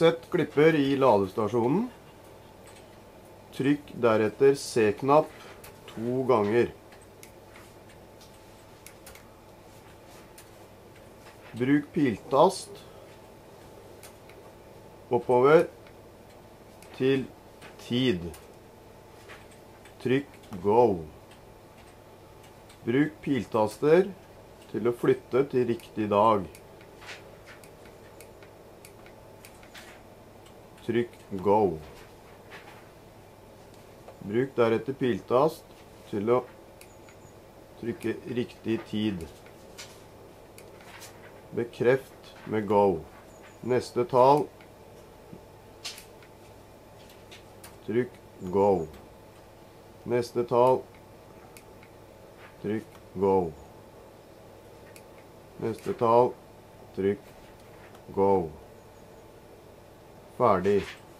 Sett klipper i ladestasjonen. Trykk deretter C-knapp 2 ganger. Bruk piltast oppover til tid. Trykk Go. Bruk piltaster til å flytte til riktig dag. Trykk Go. Bruk deretter piltast til å trykke riktig tid. Bekreft med Go. Neste tall. Trykk Go. Neste tall. Trykk Go. Neste tall. Trykk Go. Ferdig.